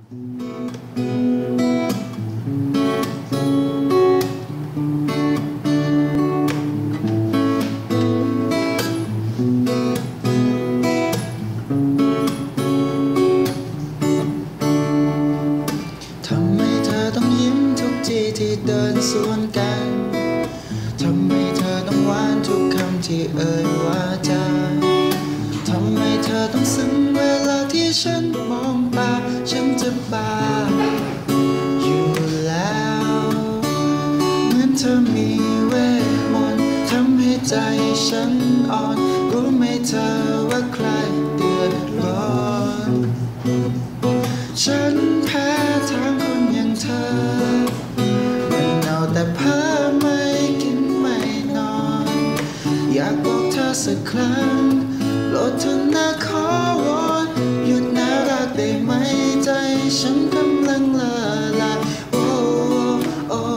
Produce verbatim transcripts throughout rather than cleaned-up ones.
ทำไมเธอต้องยิ้มทุกทีที่เดินสวนกันทำไมเธอต้องหวานทุกคำที่เอ่ยว่าจาทำไมเธอต้องซึ้งเวลาที่ฉันมองตาฉันจะบ้าอยู่แล้วเหมือนเธอมีเวทมนต์ทำให้ใจฉันอ่อนรู้ไหมเธอว่าใครเดือดร้อนฉันแพ้ทางคนอย่างเธอมันเอาแต่เพ้อไม่กินไม่นอนอยากบอกเธอสักครั้งโปรดเธอนะขอวอนหยุดน่ารักได้ไหมใจฉันกำลังละลายโอ้โอ้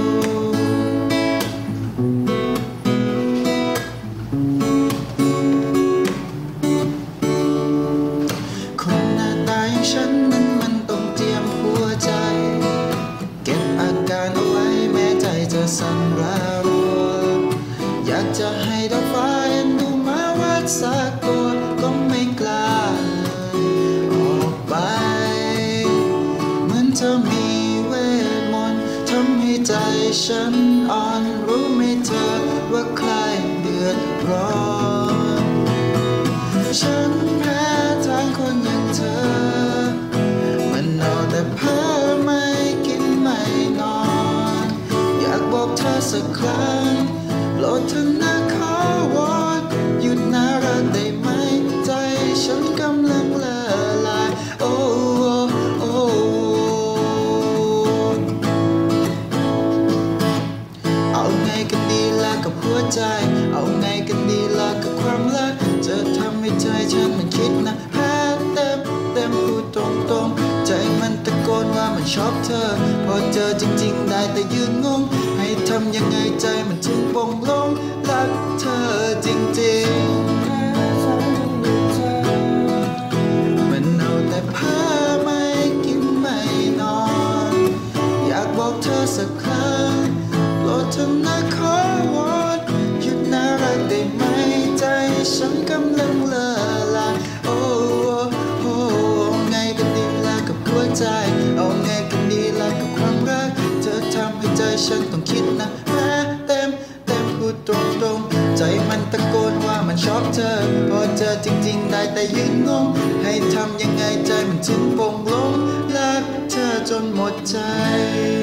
คนหน้าตาอย่างฉันนั้นมันต้องเตรียมหัวใจเก็บอาการเอาไว้แม้ใจจะสั่นระรัวอยากจะให้ดอกฟ้าเอ็นดูมาวัดสักตัวก็ไม่กล้าออกไปเหมือนเธอมีเวทมนต์ทำให้ใจฉันอ่อนรู้ไหมเธอว่าใครเดือดร้อนฉันแพ้ทางคนอย่างเธอมันเอาแต่เพ้อไม่กินไม่นอนอยากบอกเธอสักครั้งโปรดเธอนะขอวอนหยุดน่ารักได้ไหมใจฉันกำลังละลายโอ้โอ้เอาไงกันดีล่ะกับหัวใจเอาไงกันดีล่ะกับความรักจะทำให้ใจฉันมันคิดนะแพ้เต็มเต็มพูดตรงๆใจมันตะโกนว่ามันชอบเธอพอเจอจริงๆได้แต่ยืนงงให้ทำยังไงใจมันถึงปงลงรักเธอจริงๆมันเอาแต่เพ้อไม่กินไม่นอนอยากบอกเธอสักครั้งโปรดเธอนะขอวอนหยุดน่ารักได้ไหมใจฉันกำลังละลายโอ้โอ้ไงกันดีล่ะกับหัวใจเอาไงกันดีล่ะกับความรักเธอทำให้ใจฉันต้องคิดนะแม้เต็มเต็มพูดตรงๆใจมันตะโกนว่ามันชอบเธอพอเจอจริงๆได้แต่ยืนงงให้ทำยังไงใจมันถึงปงลงรักเธอจนหมดใจ